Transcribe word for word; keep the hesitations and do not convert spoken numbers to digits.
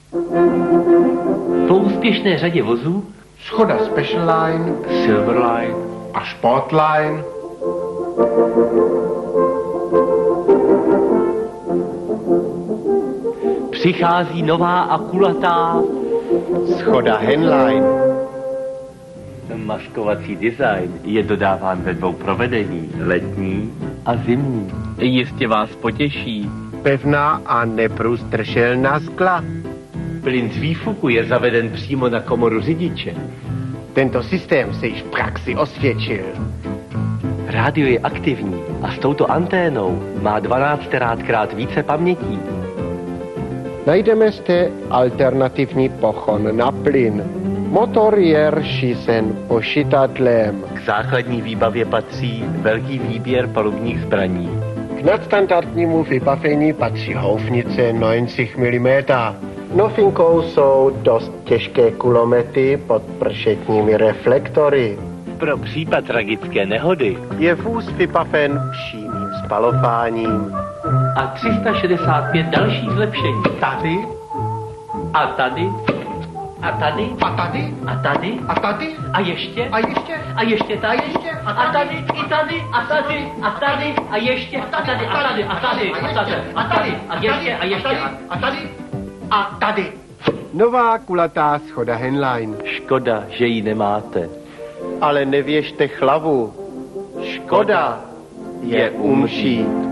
Po úspěšné řadě vozů Škoda Specialized, Silverline a Sportline přichází nová a kulatá Škoda Henline. Maskovací design je dodáván ve dvou provedení, letní a zimní. Jistě vás potěší. Pevná a neprůstřelná skla. Plyn z výfuku je zaveden přímo na komoru řidiče. Tento systém se již v praxi osvědčil. Rádio je aktivní a s touto anténou má dvanáctkrát více pamětí. Najdeme zde alternativní pohon na plyn. Motor je řízen počítadlem. K základní výbavě patří velký výběr palubních zbraní. K nadstandardnímu vybavení patří houfnice devadesát milimetrů. Novinkou jsou dost těžké kulomety pod pršetními reflektory. Pro případ tragické nehody Je vůz vybaven přímým spalováním. a tři sta šedesát pět dalších zlepšení. tady A tady, a tady, a tady a tady, a tady a ještě, a ještě a ještě tady, a ještě, a a tady, i tady, a tady, a tady, a ještě, a tady, a tady, a tady, a tady, a tady, a ještě, a ještě, a a tady a tady. Nová kulatá Škoda Henline. škoda, že ji nemáte. Ale nevěžte hlavu. Škoda je umřít.